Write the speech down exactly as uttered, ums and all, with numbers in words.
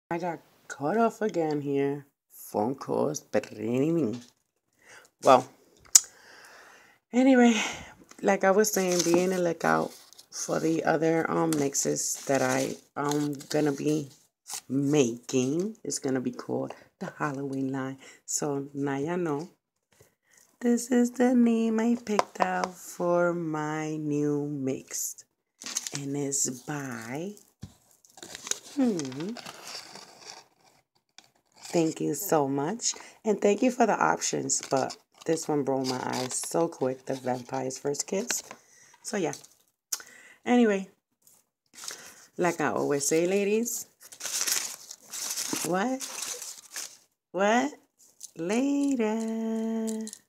I got cut off again here. Phone calls, but ringing. Well, anyway, like I was saying, be on the lookout for the other um mixes that I am gonna be making. It's gonna be called the Halloween line. So now you know. This is the name I picked out for my new mix. And it's by hmm, thank you so much. And thank you for the options, but this one broke my eyes so quick, the Vampire's First Kiss. So yeah. Anyway, like I always say, ladies, what? What? Later.